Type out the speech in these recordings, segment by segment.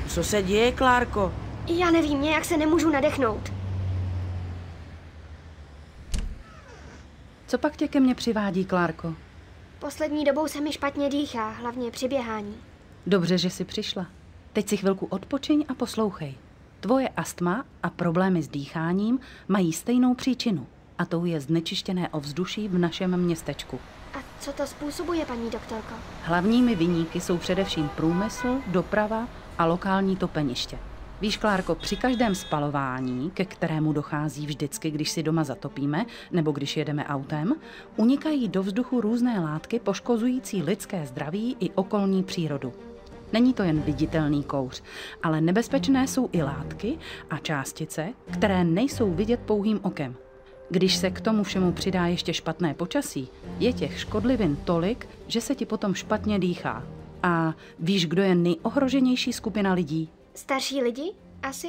Co se děje, Klárko? Já nevím, nějak se nemůžu nadechnout. Co pak tě ke mně přivádí, Klárko? Poslední dobou se mi špatně dýchá, hlavně při běhání. Dobře, že jsi přišla. Teď si chvilku odpočiň a poslouchej. Tvoje astma a problémy s dýcháním mají stejnou příčinu. A tou je znečištěné ovzduší v našem městečku. A co to způsobuje, paní doktorko? Hlavními viníky jsou především průmysl, doprava a lokální topeniště. Víš, Klárko, při každém spalování, ke kterému dochází vždycky, když si doma zatopíme nebo když jedeme autem, unikají do vzduchu různé látky poškozující lidské zdraví i okolní přírodu. Není to jen viditelný kouř, ale nebezpečné jsou i látky a částice, které nejsou vidět pouhým okem. Když se k tomu všemu přidá ještě špatné počasí, je těch škodlivin tolik, že se ti potom špatně dýchá. A víš, kdo je nejohroženější skupina lidí? Starší lidi? Asi?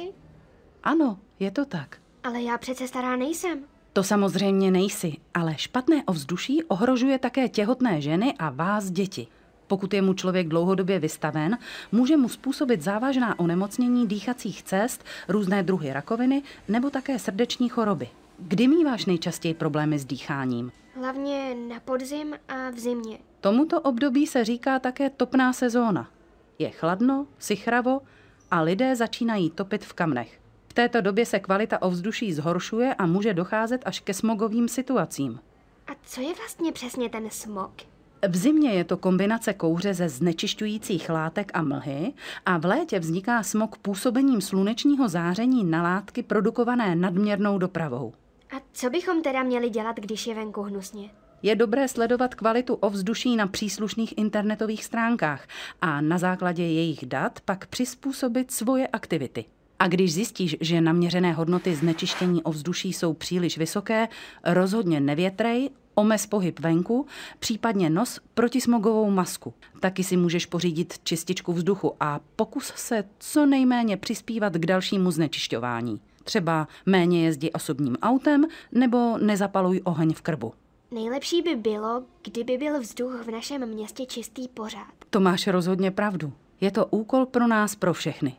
Ano, je to tak. Ale já přece stará nejsem. To samozřejmě nejsi, ale špatné ovzduší ohrožuje také těhotné ženy a vás, děti. Pokud je mu člověk dlouhodobě vystaven, může mu způsobit závažná onemocnění dýchacích cest, různé druhy rakoviny nebo také srdeční choroby. Kdy míváš nejčastěji problémy s dýcháním? Hlavně na podzim a v zimě. Tomuto období se říká také topná sezóna. Je chladno, sichravo a lidé začínají topit v kamnech. V této době se kvalita ovzduší zhoršuje a může docházet až ke smogovým situacím. A co je vlastně přesně ten smog? V zimě je to kombinace kouře ze znečišťujících látek a mlhy a v létě vzniká smog působením slunečního záření na látky produkované nadměrnou dopravou. A co bychom teda měli dělat, když je venku hnusně? Je dobré sledovat kvalitu ovzduší na příslušných internetových stránkách a na základě jejich dat pak přizpůsobit svoje aktivity. A když zjistíš, že naměřené hodnoty znečištění ovzduší jsou příliš vysoké, rozhodně nevětrej, omez pohyb venku, případně nos protismogovou masku. Taky si můžeš pořídit čističku vzduchu a pokus se co nejméně přispívat k dalšímu znečišťování. Třeba méně jezdí osobním autem nebo nezapaluj oheň v krbu. Nejlepší by bylo, kdyby byl vzduch v našem městě čistý pořád. To máš rozhodně pravdu. Je to úkol pro nás, pro všechny.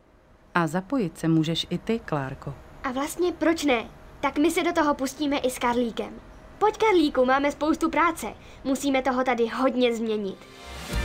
A zapojit se můžeš i ty, Klárko. A vlastně proč ne? Tak my se do toho pustíme i s Karlíkem. Pojď, Karlíku, máme spoustu práce. Musíme toho tady hodně změnit.